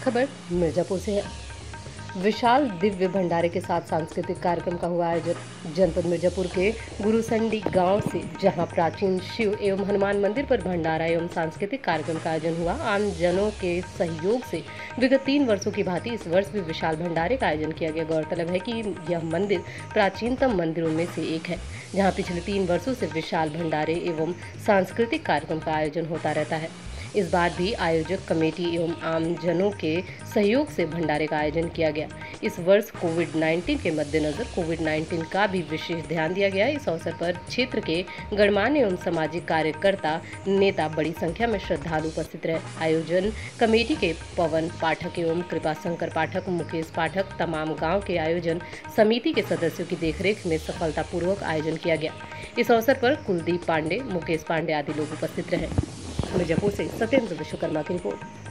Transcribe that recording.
खबर मिर्जापुर से है। विशाल दिव्य भंडारे के साथ सांस्कृतिक कार्यक्रम का हुआ आयोजन। जनपद मिर्जापुर के गुरुसंडी गांव से, जहां प्राचीन शिव एवं हनुमान मंदिर पर भंडारा एवं सांस्कृतिक कार्यक्रम का आयोजन हुआ। आम जनों के सहयोग से विगत 3 वर्षों की भांति इस वर्ष भी विशाल भंडारे का आयोजन किया गया। गौरतलब है कि यह मंदिर प्राचीनतम मंदिरों में से एक है, जहाँ पिछले 3 वर्षों से विशाल भंडारे एवं सांस्कृतिक कार्यक्रम का आयोजन होता रहता है। इस बार भी आयोजक कमेटी एवं आम जनों के सहयोग से भंडारे का आयोजन किया गया। इस वर्ष कोविड-19 के मद्देनजर कोविड-19 का भी विशेष ध्यान दिया गया। इस अवसर पर क्षेत्र के गणमान्य एवं सामाजिक कार्यकर्ता, नेता, बड़ी संख्या में श्रद्धालु उपस्थित रहे। आयोजन कमेटी के पवन पाठक एवं कृपाशंकर पाठक, मुकेश पाठक, तमाम गाँव के आयोजन समिति के सदस्यों की देखरेख में सफलतापूर्वक आयोजन किया गया। इस अवसर पर कुलदीप पांडे, मुकेश पांडे आदि लोग उपस्थित रहे। मिर्जापुर से सत्येंद्र विश्वकर्मा की रिपोर्ट।